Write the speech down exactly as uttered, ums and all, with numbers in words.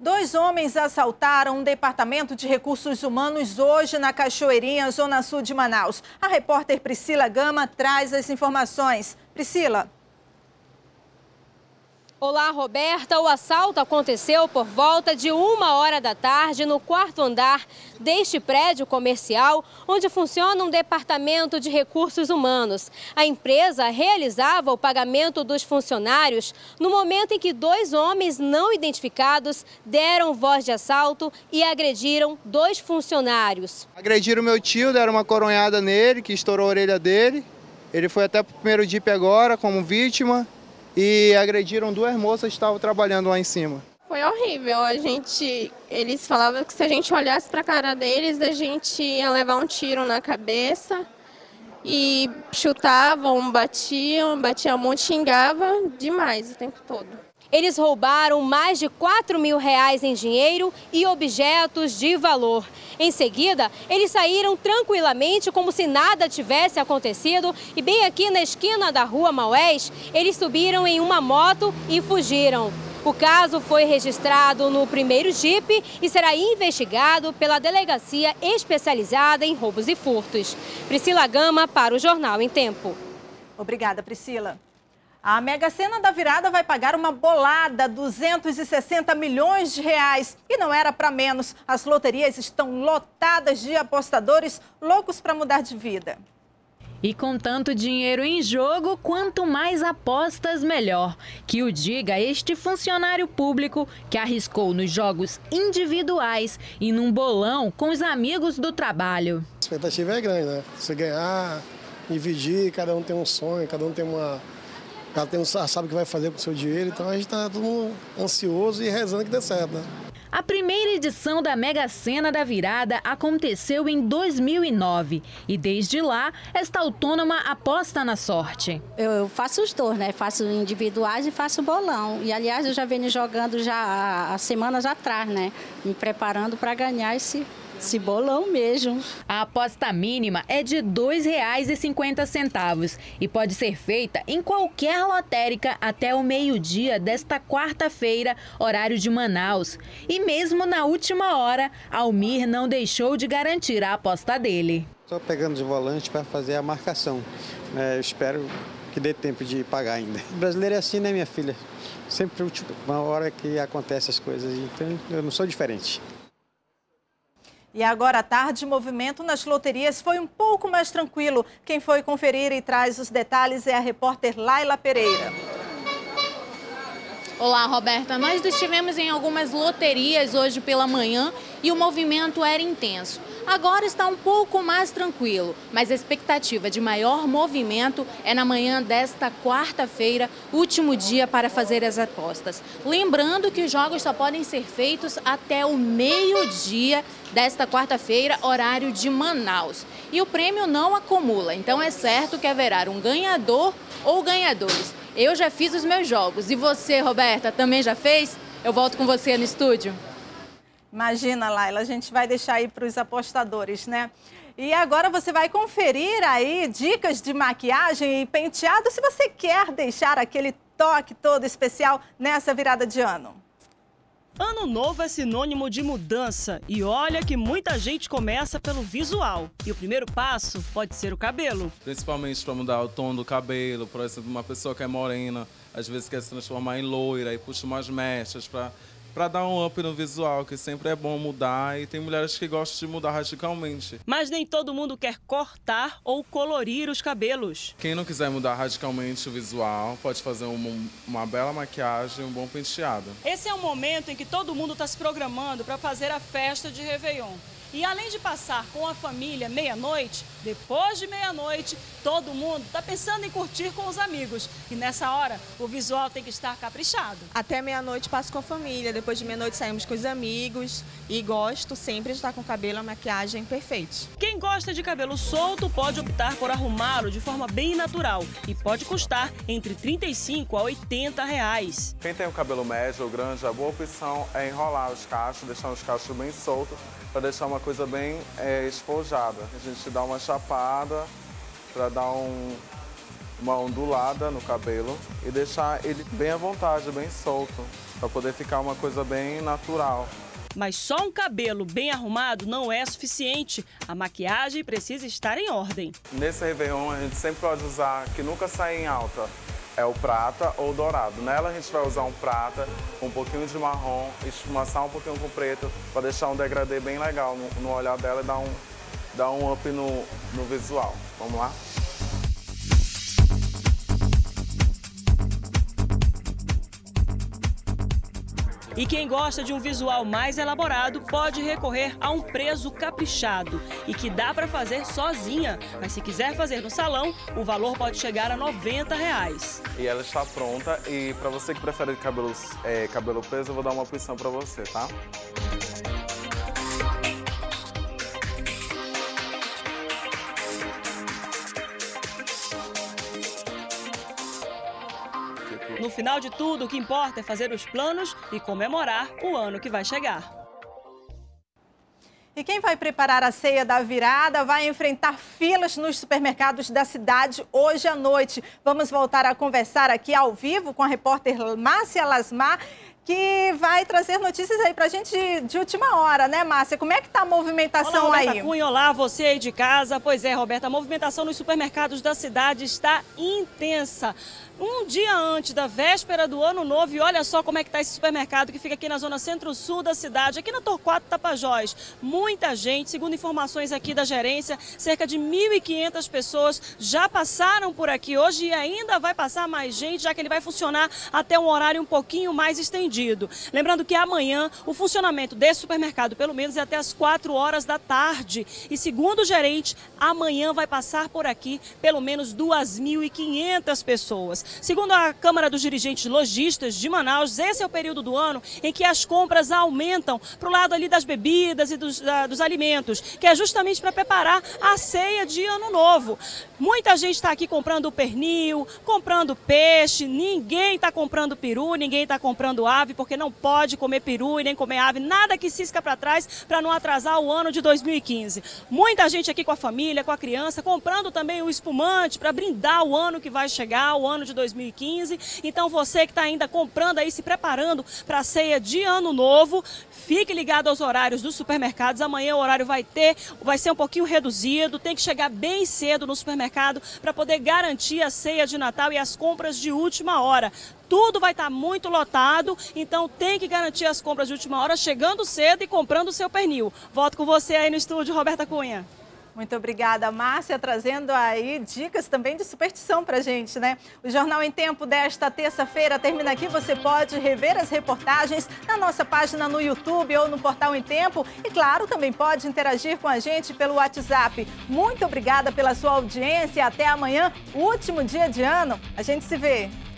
Dois homens assaltaram um departamento de recursos humanos hoje na Cachoeirinha, zona sul de Manaus. A repórter Priscila Gama traz as informações. Priscila. Olá, Roberta. O assalto aconteceu por volta de uma hora da tarde no quarto andar deste prédio comercial, onde funciona um departamento de recursos humanos. A empresa realizava o pagamento dos funcionários no momento em que dois homens não identificados deram voz de assalto e agrediram dois funcionários. Agrediram meu tio, deram uma coronhada nele, que estourou a orelha dele. Ele foi até para o primeiro D I P agora como vítima. E agrediram duas moças que estavam trabalhando lá em cima. Foi horrível. A gente, eles falavam que se a gente olhasse para a cara deles, a gente ia levar um tiro na cabeça. E chutavam, batiam, batiam muito, xingavam demais o tempo todo. Eles roubaram mais de quatro mil reais em dinheiro e objetos de valor. Em seguida, eles saíram tranquilamente como se nada tivesse acontecido e bem aqui na esquina da rua Maués, eles subiram em uma moto e fugiram. O caso foi registrado no primeiro J I P e será investigado pela Delegacia Especializada em Roubos e Furtos. Priscila Gama para o Jornal em Tempo. Obrigada, Priscila. A Mega Sena da Virada vai pagar uma bolada, duzentos e sessenta milhões de reais. E não era para menos. As loterias estão lotadas de apostadores loucos para mudar de vida. E com tanto dinheiro em jogo, quanto mais apostas, melhor. Que o diga este funcionário público que arriscou nos jogos individuais e num bolão com os amigos do trabalho. A expectativa é grande, né? Você ganhar, dividir, cada um tem um sonho, cada um tem uma... Ela tem um, sabe o que vai fazer com o seu dinheiro, então a gente está todo mundo ansioso e rezando que dê certo, né? A primeira edição da Mega Sena da Virada aconteceu em dois mil e nove e desde lá esta autônoma aposta na sorte. Eu faço os dois, né? Faço individuais e faço bolão. E aliás eu já venho jogando já há semanas atrás, né? Me preparando para ganhar esse Esse bolão mesmo. A aposta mínima é de dois reais e cinquenta centavos e pode ser feita em qualquer lotérica até o meio-dia desta quarta-feira, horário de Manaus. E mesmo na última hora, Almir não deixou de garantir a aposta dele. Estou pegando de volante para fazer a marcação. É, eu espero que dê tempo de pagar ainda. O brasileiro é assim, né, minha filha? Sempre uma hora que acontecem as coisas, então eu não sou diferente. E agora à tarde, o movimento nas loterias foi um pouco mais tranquilo. Quem foi conferir e traz os detalhes é a repórter Laila Pereira. Olá, Roberta. Nós estivemos em algumas loterias hoje pela manhã e o movimento era intenso. Agora está um pouco mais tranquilo, mas a expectativa de maior movimento é na manhã desta quarta-feira, último dia para fazer as apostas. Lembrando que os jogos só podem ser feitos até o meio-dia desta quarta-feira, horário de Manaus. E o prêmio não acumula, então é certo que haverá um ganhador ou ganhadores. Eu já fiz os meus jogos. E você, Roberta, também já fez? Eu volto com você no estúdio. Imagina, Laila, a gente vai deixar aí para os apostadores, né? E agora você vai conferir aí dicas de maquiagem e penteado se você quer deixar aquele toque todo especial nessa virada de ano. Ano novo é sinônimo de mudança e olha que muita gente começa pelo visual. E o primeiro passo pode ser o cabelo. Principalmente para mudar o tom do cabelo, por exemplo, uma pessoa que é morena, às vezes quer se transformar em loira e puxa umas mechas para para dar um up no visual, que sempre é bom mudar, e tem mulheres que gostam de mudar radicalmente. Mas nem todo mundo quer cortar ou colorir os cabelos. Quem não quiser mudar radicalmente o visual, pode fazer uma, uma bela maquiagem e um bom penteado. Esse é o momento em que todo mundo está se programando para fazer a festa de Réveillon. E além de passar com a família meia-noite, depois de meia-noite, todo mundo está pensando em curtir com os amigos. E nessa hora, o visual tem que estar caprichado. Até meia-noite passo com a família, depois de meia-noite saímos com os amigos. E gosto sempre de estar com o cabelo e a maquiagem perfeitos. Quem gosta de cabelo solto pode optar por arrumá-lo de forma bem natural. E pode custar entre trinta e cinco a oitenta reais. Quem tem o cabelo médio ou grande, a boa opção é enrolar os cachos, deixar os cachos bem soltos, para deixar uma coisa bem é, espojada. A gente dá uma chapada para dar um, uma ondulada no cabelo e deixar ele bem à vontade, bem solto, para poder ficar uma coisa bem natural. Mas só um cabelo bem arrumado não é suficiente. A maquiagem precisa estar em ordem. Nesse Réveillon, a gente sempre pode usar, que nunca sai em alta, é o prata ou o dourado. Nela a gente vai usar um prata, um pouquinho de marrom, esfumaçar um pouquinho com preto, para deixar um degradê bem legal no, no olhar dela e dar um, dar um up no, no visual. Vamos lá? E quem gosta de um visual mais elaborado pode recorrer a um preso caprichado e que dá para fazer sozinha. Mas se quiser fazer no salão, o valor pode chegar a noventa reais. E ela está pronta e para você que prefere cabelos, é, cabelo preso, eu vou dar uma opção para você, tá? No final de tudo, o que importa é fazer os planos e comemorar o ano que vai chegar. E quem vai preparar a ceia da virada vai enfrentar filas nos supermercados da cidade hoje à noite. Vamos voltar a conversar aqui ao vivo com a repórter Márcia Lasmar, que vai trazer notícias aí pra gente de, de última hora, né, Márcia? Como é que tá a movimentação olá, aí? Roberta Cunha, olá, você aí de casa. Pois é, Roberta, a movimentação nos supermercados da cidade está intensa. Um dia antes da véspera do Ano Novo, e olha só como é que está esse supermercado que fica aqui na zona centro-sul da cidade, aqui na Torquato Tapajós. Muita gente, segundo informações aqui da gerência, cerca de mil e quinhentas pessoas já passaram por aqui hoje e ainda vai passar mais gente, já que ele vai funcionar até um horário um pouquinho mais estendido. Lembrando que amanhã o funcionamento desse supermercado, pelo menos, é até as quatro horas da tarde. E segundo o gerente, amanhã vai passar por aqui pelo menos duas mil e quinhentas pessoas. Segundo a Câmara dos Dirigentes Lojistas de Manaus, esse é o período do ano em que as compras aumentam para o lado ali das bebidas e dos, da, dos alimentos, que é justamente para preparar a ceia de Ano Novo. Muita gente está aqui comprando pernil, comprando peixe, ninguém está comprando peru, ninguém está comprando ave, porque não pode comer peru e nem comer ave, nada que cisca para trás para não atrasar o ano de dois mil e quinze. Muita gente aqui com a família, com a criança, comprando também o espumante para brindar o ano que vai chegar, o ano de dois mil e quinze. Então você que está ainda comprando aí, se preparando para a ceia de Ano Novo, fique ligado aos horários dos supermercados. Amanhã o horário vai ter, vai ser um pouquinho reduzido, tem que chegar bem cedo no supermercado para poder garantir a ceia de Natal e as compras de última hora. Tudo vai estar muito lotado, então tem que garantir as compras de última hora chegando cedo e comprando o seu pernil. Volto com você aí no estúdio, Roberta Cunha. Muito obrigada, Márcia, trazendo aí dicas também de superstição pra gente, né? O Jornal em Tempo desta terça-feira termina aqui. Você pode rever as reportagens na nossa página no YouTube ou no Portal em Tempo. E, claro, também pode interagir com a gente pelo WhatsApp. Muito obrigada pela sua audiência. Até amanhã, último dia de ano. A gente se vê.